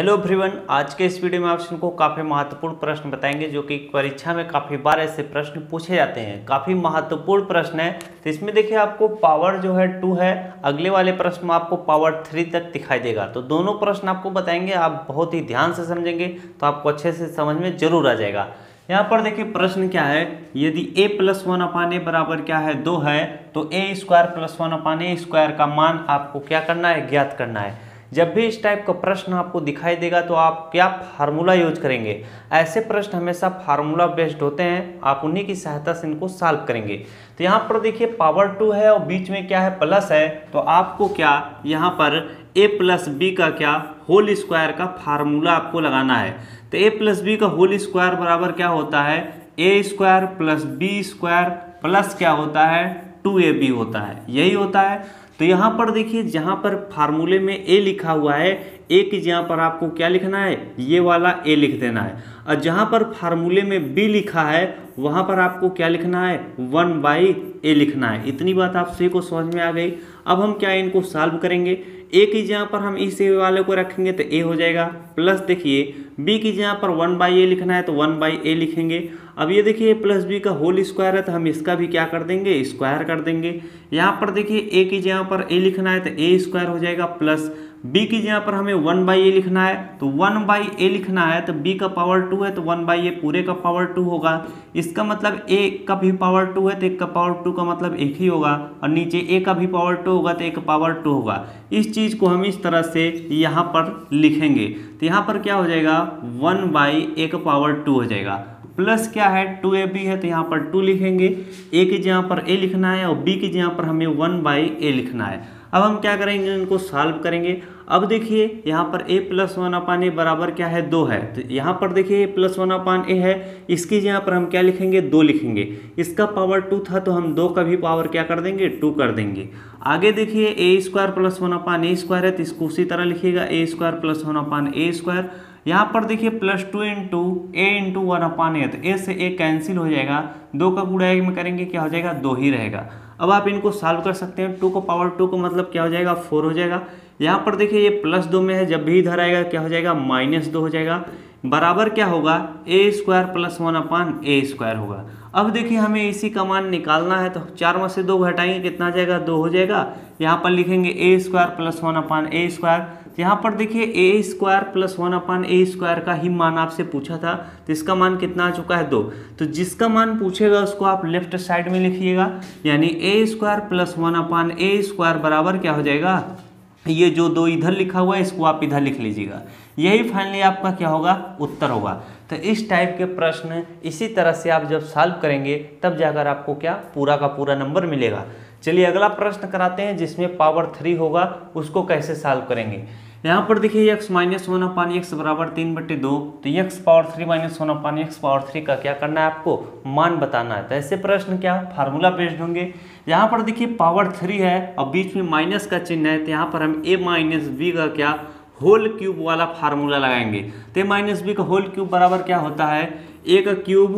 Hello everyone, आज के इस वीडियो में आप सबको काफ़ी महत्वपूर्ण प्रश्न बताएंगे जो कि परीक्षा में काफ़ी बार ऐसे प्रश्न पूछे जाते हैं। काफ़ी महत्वपूर्ण प्रश्न है। तो इसमें देखिए आपको पावर जो है 2 है, अगले वाले प्रश्न में आपको पावर 3 तक दिखाई देगा। तो दोनों प्रश्न आपको बताएंगे, आप बहुत ही ध्यान से समझेंगे तो आपको अच्छे से समझ में जरूर आ जाएगा। यहाँ पर देखिए प्रश्न क्या है, यदि a + 1/a बराबर क्या है 2 है तो a² + 1/a² का मान आपको क्या करना है, ज्ञात करना है। जब भी इस टाइप का प्रश्न आपको दिखाई देगा तो आप क्या फार्मूला यूज करेंगे। ऐसे प्रश्न हमेशा फार्मूला बेस्ड होते हैं, आप उन्हीं की सहायता से इनको सॉल्व करेंगे। तो यहाँ पर देखिए पावर 2 है और बीच में क्या है प्लस है, तो आपको क्या यहाँ पर a + b का क्या होल स्क्वायर का फार्मूला आपको लगाना है। तो a + b का होल स्क्वायर बराबर क्या होता है, a² + b² प्लस क्या होता है 2ab होता है, यही होता है। तो यहाँ पर देखिए जहाँ पर फार्मूले में a लिखा हुआ है, a की जगह पर आपको क्या लिखना है, ये वाला a लिख देना है। और जहाँ पर फार्मूले में b लिखा है वहाँ पर आपको क्या लिखना है, 1/a लिखना है। इतनी बात आप सभी को समझ में आ गई। अब हम क्या इनको सॉल्व करेंगे, a की जगह पर हम इस a वाले को रखेंगे तो a हो जाएगा, प्लस देखिए b की जगह पर 1/a लिखना है तो 1/a लिखेंगे। अब ये देखिए + b का होल स्क्वायर है तो हम इसका भी क्या कर देंगे, स्क्वायर कर देंगे। यहाँ पर देखिए a की जगह पर a लिखना है तो a² हो जाएगा, प्लस b की जगह पर हमें 1/a लिखना है तो 1/a लिखना है, तो b का पावर 2 है तो 1/a पूरे का पावर 2 होगा। इसका मतलब a का भी पावर 2 है तो 1 का पावर 2 का मतलब 1 ही होगा, और नीचे a का भी पावर 2 होगा तो 1 का पावर 2 होगा। इस चीज़ को हम इस तरह से यहाँ पर लिखेंगे तो यहाँ पर क्या हो जाएगा, 1/a का पावर 2 हो जाएगा, प्लस क्या है 2ab है तो यहाँ पर 2 लिखेंगे। a की जगह पर a लिखना है और b की जगह पर हमें 1/a लिखना है। अब हम क्या करेंगे, इनको सॉल्व करेंगे। अब देखिए यहाँ पर a + 1/a बराबर क्या है 2 है, तो यहाँ पर देखिए a + 1/a है, इसकी जगह पर हम क्या लिखेंगे, 2 लिखेंगे। इसका पावर 2 था तो हम 2 का भी पावर क्या कर देंगे, 2 कर देंगे। आगे देखिए a² + 1/a² है तो इसको उसी तरह लिखिएगा, a² + 1/a²। यहाँ पर देखिए +2 × a × 1/a, तो a से a कैंसिल हो जाएगा, 2 का गुणा में करेंगे क्या हो जाएगा, 2 ही रहेगा। अब आप इनको सॉल्व कर सकते हैं, 2 को पावर 2 का मतलब क्या हो जाएगा, 4 हो जाएगा। यहाँ पर देखिए ये +2 में है, जब भी इधर आएगा क्या हो जाएगा, -2 हो जाएगा, बराबर क्या होगा a² + 1/a² होगा। अब देखिए हमें इसी का मान निकालना है तो 4 में से 2 घटाएंगे कितना आ जाएगा, 2 हो जाएगा। यहाँ पर लिखेंगे a² + 1/a²। यहाँ पर देखिए a² + 1/a² का ही मान आपसे पूछा था, तो इसका मान कितना आ चुका है, 2। तो जिसका मान पूछेगा उसको आप लेफ्ट साइड में लिखिएगा, यानी a² + 1/a² बराबर क्या हो जाएगा, ये जो 2 इधर लिखा हुआ है इसको आप इधर लिख लीजिएगा। यही फाइनली आपका क्या होगा, उत्तर होगा। तो इस टाइप के प्रश्न इसी तरह से आप जब सॉल्व करेंगे तब जाकर आपको क्या पूरा का पूरा नंबर मिलेगा। चलिए अगला प्रश्न कराते हैं जिसमें पावर 3 होगा, उसको कैसे सॉल्व करेंगे। यहाँ पर देखिए x - 1/x बराबर 3/2, तो x पावर 3 - 1/x पावर 3 का क्या करना है, आपको मान बताना है। तो ऐसे प्रश्न क्या फार्मूला बेस्ड होंगे। यहाँ पर देखिए पावर 3 है और बीच में माइनस का चिन्ह है, तो यहाँ पर हम a - b का क्या होल क्यूब वाला फार्मूला लगाएंगे। तो a - b का होल क्यूब बराबर क्या होता है, a का क्यूब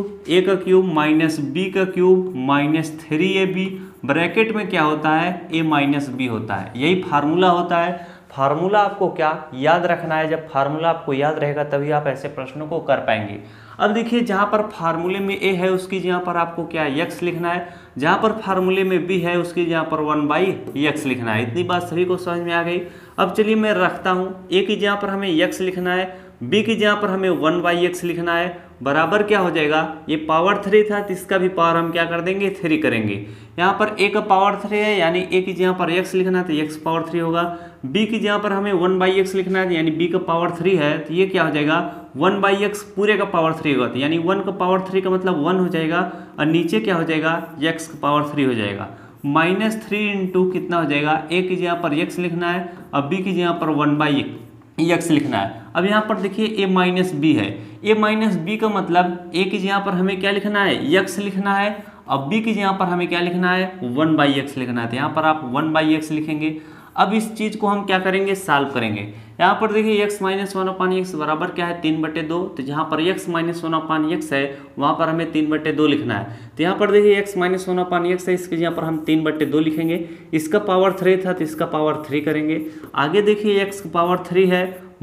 -b का क्यूब -3ab, ब्रैकेट में क्या होता है, a - b होता है, यही फार्मूला होता है। फार्मूला आपको क्या याद रखना है, जब फार्मूला आपको याद रहेगा तभी आप ऐसे प्रश्नों को कर पाएंगे। अब देखिए जहाँ पर फार्मूले में a है उसकी जगह पर आपको क्या x लिखना है, जहाँ पर फार्मूले में b है उसकी जगह पर 1/x लिखना है। इतनी बात सभी को समझ में आ गई। अब चलिए मैं रखता हूँ, a की जगह पर हमें x लिखना है, b की जगह पर हमें 1/x लिखना है, बराबर क्या हो जाएगा, ये पावर 3 था तो इसका भी पावर हम क्या कर देंगे, 3 करेंगे। यहाँ पर a का पावर 3 है यानी a की जगह पर x लिखना है तो x पावर 3 होगा, b की जगह पर हमें 1/x लिखना है यानी b का पावर 3 है तो ये क्या हो जाएगा, 1/x पूरे का पावर 3 होगा, यानी 1 का पावर 3 का मतलब 1 हो जाएगा, और नीचे क्या हो जाएगा, x का पावर 3 हो जाएगा। -3 × कितना हो जाएगा, a की जगह पर x लिखना है और b की जगह पर 1/x लिखना है। अब यहाँ पर देखिए a - b है, a - b का मतलब a की जगह पर हमें क्या लिखना है, x लिखना है, और b की जगह पर हमें क्या लिखना है, 1/x लिखना है, तो यहाँ पर आप 1/x लिखेंगे। अब इस चीज़ को हम क्या करेंगे, सॉल्व करेंगे। यहाँ पर देखिए x - 1/x बराबर क्या है, 3/2, तो जहाँ पर x - 1/x है वहाँ पर हमें 3/2 लिखना है। तो यहाँ पर देखिए x - 1/x है, इसकी जगह पर हम 3/2 लिखेंगे। इसका पावर 3 था तो इसका पावर 3 करेंगे। आगे देखिए x का पावर 3 है,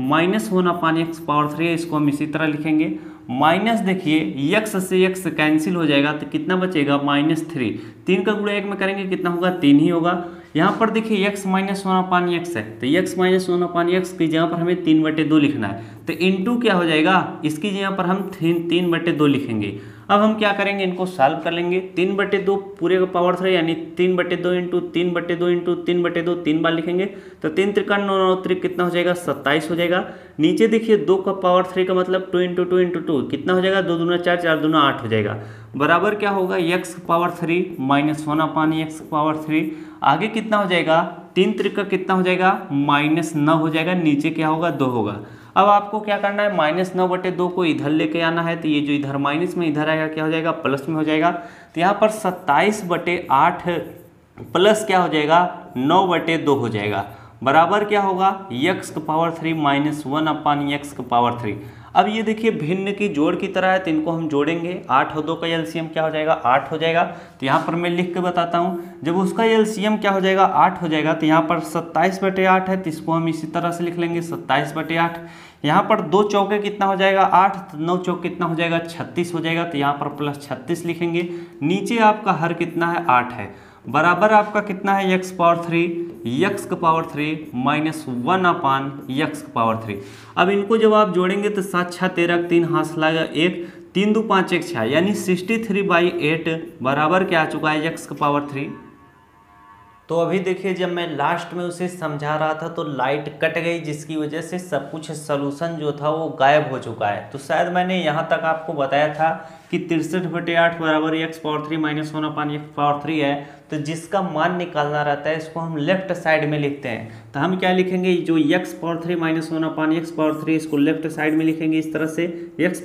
-1/x⁴ है, इसको हम इसी तरह लिखेंगे। माइनस देखिए x से x कैंसिल हो जाएगा तो कितना बचेगा -3। 3 का गुणा 1 में करेंगे कितना होगा 3 ही होगा। यहाँ पर देखिए x -1/x है तो x -1/x की जगह पर हमें 3/2 लिखना है, तो इंटू क्या हो जाएगा, इसकी जगह पर हम 3/2 लिखेंगे। अब हम क्या करेंगे, इनको सॉल्व कर लेंगे। 3/2 पूरे का पावर 3 यानी 3/2 इंटू 3/2 इंटू 3/2 3 बार लिखेंगे तो 3 त्रिकन 9 9 त्रिक कितना हो जाएगा 27 हो जाएगा। नीचे देखिए 2 का पावर 3 का मतलब 2 इंटू 2 इंटू 2 कितना हो जाएगा, 2 दूना 4 4 दूना 8 हो जाएगा। बराबर क्या होगा x पावर 3 -1/x⁴। आगे कितना हो जाएगा, 3 त्रिक का कितना हो जाएगा -9 हो जाएगा, नीचे क्या होगा 2 होगा। अब आपको क्या करना है, -9/2 को इधर लेके आना है, तो ये जो इधर माइनस में इधर आएगा क्या हो जाएगा प्लस में हो जाएगा। तो यहाँ पर 27/8 प्लस क्या हो जाएगा 9/2 हो जाएगा। बराबर क्या होगा x⁴ -1/x⁴। अब ये देखिए भिन्न की जोड़ की तरह है तो इनको हम जोड़ेंगे। 8 और 2 का एलसीएम क्या हो जाएगा 8 हो जाएगा। तो यहाँ पर मैं लिख के बताता हूँ, जब उसका एलसीएम क्या हो जाएगा 8 हो जाएगा तो यहाँ पर 27/8 है तो इसको हम इसी तरह से लिख लेंगे 27/8। यहाँ पर 2 चौके कितना हो जाएगा 8, तो 9 चौक कितना हो जाएगा 36 हो जाएगा, तो यहाँ पर +36 लिखेंगे। नीचे आपका हर कितना है 8 है। बराबर आपका कितना है x⁴ -1/x⁴। अब इनको जब आप जोड़ेंगे तो 7 6 13 3 हाथ लाएगा 1, 3 2 5 1 6 यानी 63/8 बराबर क्या आ चुका है x⁴। तो अभी देखिए जब मैं लास्ट में उसे समझा रहा था तो लाइट कट गई, जिसकी वजह से सब कुछ सलूशन जो था वो गायब हो चुका है। तो शायद मैंने यहाँ तक आपको बताया था कि 63/8 बराबर x⁴ -1/x⁴ है। तो जिसका मान निकालना रहता है इसको हम लेफ्ट साइड में लिखते हैं। तो हम क्या लिखेंगे, जो x⁴ -1/x⁴ इसको लेफ्ट साइड में लिखेंगे इस तरह से x⁴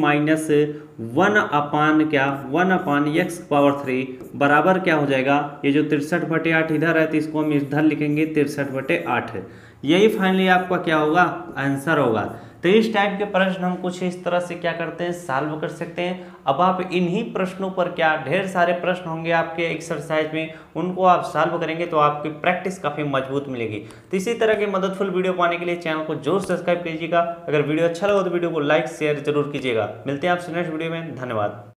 -1/x⁴ बराबर क्या हो जाएगा, ये जो 63/8 इधर है तो इसको हम इधर लिखेंगे 63/8। यही फाइनली आपका क्या होगा आंसर होगा। तो इस टाइप के प्रश्न हम कुछ इस तरह से क्या करते हैं सॉल्व कर सकते हैं। अब आप इन्हीं प्रश्नों पर क्या ढेर सारे प्रश्न होंगे आपके एक्सरसाइज में, उनको आप सॉल्व करेंगे तो आपकी प्रैक्टिस काफ़ी मजबूत मिलेगी। तो इसी तरह के मददफुल वीडियो पाने के लिए चैनल को जरूर सब्सक्राइब कीजिएगा। अगर वीडियो अच्छा लगा तो वीडियो को लाइक शेयर जरूर कीजिएगा। मिलते हैं आपसे नेक्स्ट वीडियो में, धन्यवाद।